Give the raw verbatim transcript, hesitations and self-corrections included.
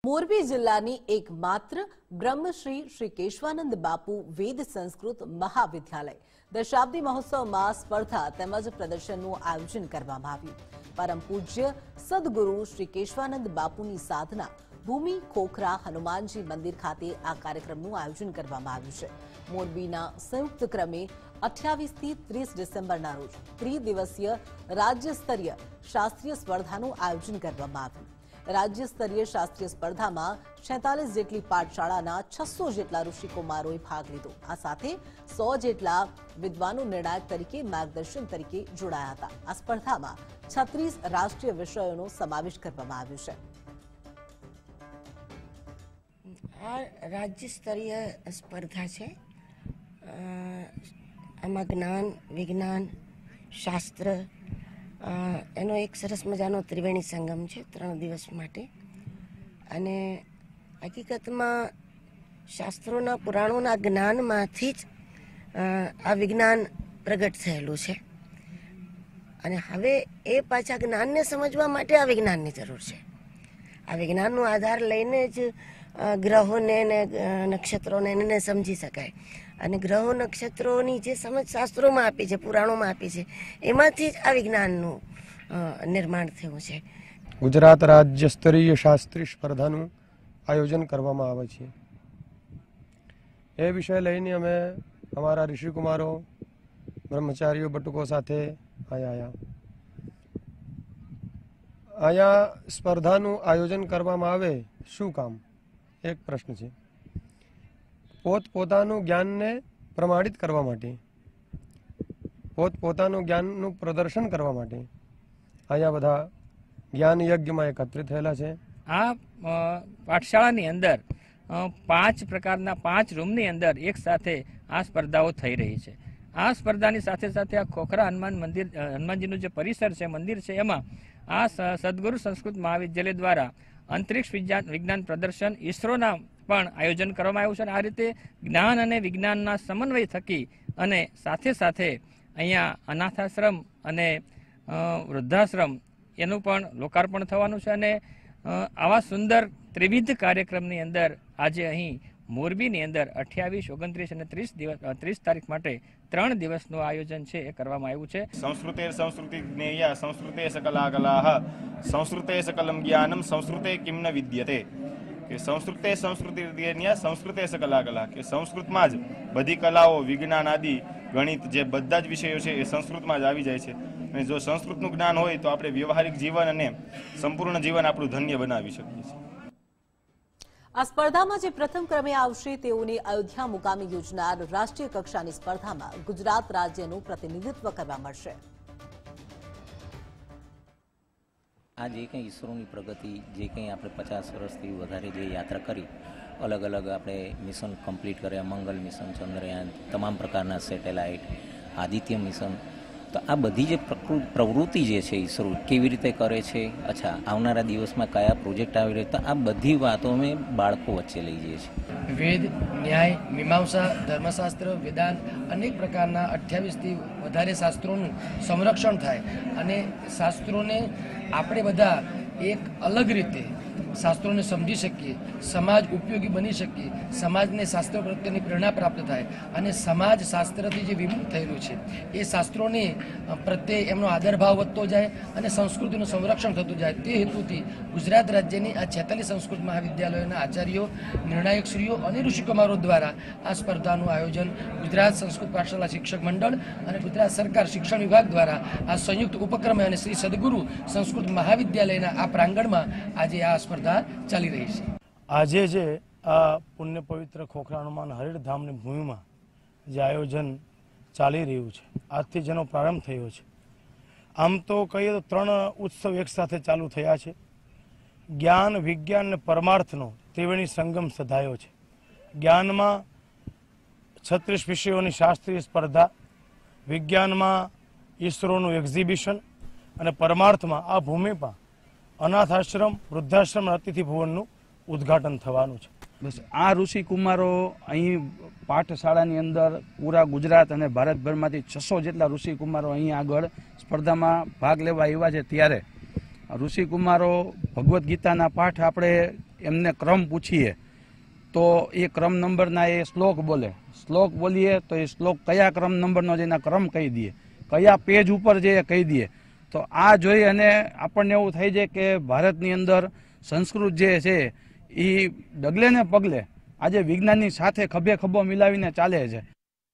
મોરબી જિલ્લાની એકમાત્ર બ્રહ્મશ્રી શ્રી કેશવાનંદ બાપુ વેદ સંસ્કૃત મહાવિદ્યાલય દશાબ્દી મહોત્સવમાં સ્પર્ધા તેમજ પ્રદર્શનનું આયોજન કરવામાં આવ્યું। પરમ પૂજ્ય સદગુરુ શ્રી કેશવાનંદ બાપુની સાધના ભૂમિ ખોખરા હનુમાનજી મંદિર ખાતે આ કાર્યક્રમનું આયોજન કરવામાં આવ્યું છે। મોરબીના સંયુક્ત ક્રમે અઠ્યાવીસ થી ત્રીસ ડિસેમ્બરના રોજ ત્રિદિવસીય રાજ્ય સ્તરીય શાસ્ત્રીય સ્પર્ધાનું આયોજન કરવામાં આવ્યું। राज्य स्तरीय शास्त्रीय स्पर्धा में छेतालीस जेटली पाठशाळाना छसो जेटला ऋषिकुमारोए भाग लीधो। आ साथे सौ जेटला विद्वानो निर्णायक तरीके मार्गदर्शन तरीके जोड़ाया हता। आ स्पर्धा में छत्रीस राष्ट्रीय विषयोनो समावेश करवामां आव्यो छे। आ राज्य स्तरीय स्पर्धा छे। आमां ज्ञान विज्ञान शास्त्र एनो एक सरस मजानो त्रिवेणी संगम है त्रण दिवस माटे। अने हकीकत में शास्त्रों पुराणों ज्ञान मांथी ज आ विज्ञान प्रगट थयेलुं छे। अने हवे ए पाछा ज्ञान ने समझवा माटे आ विज्ञान की जरूर है। आ विज्ञान नो आधार लईने ज ग्रहों ने नक्षत्रों ने समझी शकाय। અને ગ્રહો નક્ષત્રોની જે સમજ શાસ્ત્રોમાં આપી છે પુરાણોમાં આપી છે એમાંથી જ આ વિજ્ઞાનનું નિર્માણ થયું છે। ગુજરાત રાજ્ય સ્તરીય શાસ્ત્રીય સ્પર્ધાનું આયોજન કરવામાં આવે છે। એ વિષય લઈને અમે અમારા ઋષિકુમારો બ્રહ્મચારીઓ બટુકો સાથે આયા આયા આયા સ્પર્ધાનું આયોજન કરવામાં આવે શું કામ એક પ્રશ્ન છે। પોતપોતાનું જ્ઞાનને પ્રમાણિત કરવા માટે પોતપોતાનું જ્ઞાનનું પ્રદર્શન કરવા માટે આયા બધા જ્ઞાન યજ્ઞમાં એકત્રિત થયેલા છે। આ પાઠશાળાની અંદર પાંચ પ્રકારના પાંચ રૂમની અંદર એક સાથે આ સ્પર્ધાઓ થઈ રહી છે। આ સ્પર્ધાની સાથે સાથે આ ખોખરા હનુમાન મંદિર હનુમાનજીનું જે પરિસર છે મંદિર છે એમાં આ સદગુરુ સંસ્કૃત મહાવિદ્યાલય દ્વારા અંતરિક્ષ વિજ્ઞાન વિજ્ઞાન પ્રદર્શન ઈસરોના પણ આયોજન કરવામાં આવ્યું છે। આ રીતે જ્ઞાન અને વિજ્ઞાનના સમન્વય થકી અને સાથે સાથે અહીંયા અનાથાશ્રમ અને વૃદ્ધાશ્રમ એનું પણ લોકાર્પણ થવાનું છે। અને આવા સુંદર ત્રિવિધ કાર્યક્રમની અંદર આજે અહીં મોરબીની અંદર અઠ્યાવીસ ઓગણત્રીસ અને ત્રીસ દિવસ ત્રીસ તારીખ માટે ત્રણ દિવસનું આયોજન છે એ કરવામાં આવ્યું છે। સંસ્કૃતે સંસ્કૃતિ જ્ઞેયા સંસ્કૃતે સકલા કલાહ સંસ્કૃતે સકલમ જ્ઞાનમ સંસ્કૃતે કિમ ન વિદ્યતે કે સંસ્કૃતે સંસ્કૃતિ જ્ઞેયા સંસ્કૃતે સકલા કલા કે સંસ્કૃતમાં જ બધી કલાઓ વિજ્ઞાન આદિ ગણિત જે બધા જ વિષયો છે એ સંસ્કૃતમાં જ આવી જાય છે। અને જો સંસ્કૃતનું જ્ઞાન હોય તો આપણે વ્યવહારિક જીવન અને સંપૂર્ણ જીવન આપણું ધન્ય બનાવી શકીએ છીએ। આ સ્પર્ધામાં જે પ્રથમ ક્રમે આવશે તેઓને અયોધ્યા મુકામે યોજનાર રાષ્ટ્રીય કક્ષાની સ્પર્ધામાં ગુજરાત રાજ્યનું પ્રતિનિધિત્વ કરવા મળશે। આ જે કંઈ ઈસરોની પ્રગતિ જે કંઈ આપણે પચાસ વર્ષથી વધારે જે યાત્રા કરી અલગ અલગ આપણે મિશન કમ્પ્લીટ કર્યા મંગલ મિશન ચંદ્રયાન તમામ પ્રકારના સેટેલાઇટ આદિત્ય મિશન તો આ બધી જે પ્રવૃત્તિ જે છે ઈસરો કેવી રીતે કરે છે અચ્છા આવનારા દિવસમાં કયા પ્રોજેક્ટ આવી રહ્યા તો આ બધી વાતો અમે બાળકો વચ્ચે લઈ જઈએ છીએ। વેદ ન્યાય મીમાંસા ધર્મશાસ્ત્ર વેદાંત અનેક પ્રકારના અઠ્યાવીસથી વધારે શાસ્ત્રોનું સંરક્ષણ થાય અને શાસ્ત્રોને આપણે બધા એક અલગ રીતે શાસ્ત્રોને સમજી શકીએ સમાજ ઉપયોગી બની શકીએ સમાજને શાસ્ત્રો પ્રત્યેની પ્રેરણા પ્રાપ્ત થાય અને સમાજ શાસ્ત્રથી જે વિમુખ થયેલું છે એ શાસ્ત્રોને પ્રત્યે એમનો આદરભાવ વધતો જાય અને સંસ્કૃતિનું સંરક્ષણ થતું જાય તે હેતુથી ગુજરાત રાજ્યની આ છેતાલીસ સંસ્કૃત મહાવિદ્યાલયોના આચાર્યો નિર્ણાયકશ્રીઓ અને ઋષિકુમારો દ્વારા આ સ્પર્ધાનું આયોજન ગુજરાત સંસ્કૃત પાઠશાળા શિક્ષક મંડળ અને ગુજરાત સરકાર શિક્ષણ વિભાગ દ્વારા આ સંયુક્ત ઉપક્રમે અને શ્રી સદગુરુ સંસ્કૃત મહાવિદ્યાલયના આ પ્રાંગણમાં આજે આ સ્પર્ધા ચાલી રહી છે। આજે જે આ પુણ્ય પવિત્ર ખોખરા હનુમાન હરિધામની ભૂમિમાં જે આયોજન ચાલી રહ્યું છે આજથી જેનો પ્રારંભ થયો છે આમ તો કહીએ તો ત્રણ ઉત્સવ એકસાથે ચાલુ થયા છે। જ્ઞાન વિજ્ઞાન અને પરમાર્થનો ત્રિવેણી સંગમ સધાયો છે। જ્ઞાનમાં છત્રીસ વિષયોની શાસ્ત્રીય સ્પર્ધા વિજ્ઞાનમાં ઈસરોનું એક્ઝિબિશન અને પરમાર્થમાં આ ભૂમિ પર અનાથ આશ્રમ વૃદ્ધાશ્રમ અતિથિ ભવનનું ઉદ્ઘાટન થવાનું છે। બસ આ ઋષિકુમારો અહીં પાઠશાળાની અંદર પૂરા ગુજરાત અને ભારતભરમાંથી છસો જેટલા ઋષિકુમારો અહીં આગળ સ્પર્ધામાં ભાગ લેવા આવ્યા છે ત્યારે ઋષિકુમારો ભગવદ્ ગીતાના પાઠ આપણે એમને ક્રમ પૂછીએ તો એ ક્રમ નંબરના એ શ્લોક બોલે. શ્લોક બોલીએ તો એ શ્લોક કયા ક્રમ નંબરનો છે એના ક્રમ કહી દઈએ, કયા પેજ ઉપર છે એ કહી દઈએ. તો આ જોઈ અને આપણને એવું થઈ જાય કે ભારતની અંદર સંસ્કૃત જે છે એ ડગલે ને પગલે આજે વિજ્ઞાનની સાથે ખભે ખભો મિલાવીને ચાલે છે.